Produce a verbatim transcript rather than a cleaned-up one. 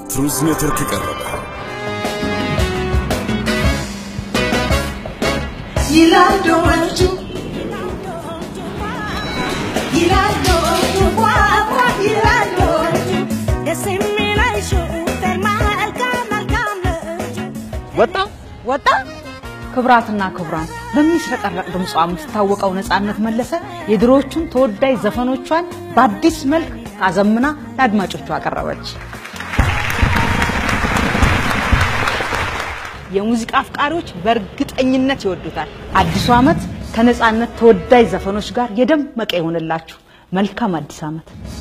ትሩዝ ኔትወርክ ቀረበ ይላዶቹ ይላዶቹ ዋዋ ይላዶቹ ደስሚላይሹ ተርማል ካማል ካምለች ወጣ ወጣ ክብራትና ክብራን በሚስረቀረቅ ድምጿ የምትታወቀው ነፃነት መለሰ የድሮዎቹን ተወዳጅ ዘፈኖቿን በአዲስ መልክ አዘምና ለአድማጮቿ አቀረበች የሙዚቃ አፍቃሪዎች በእርግጠኝነት ይወዱታል አዲሱ አመት ከነፃነት ተወዳጅ ዘፈኖች ጋር የደመቀ ይሆንላችሁ መልካም አዲስ አመት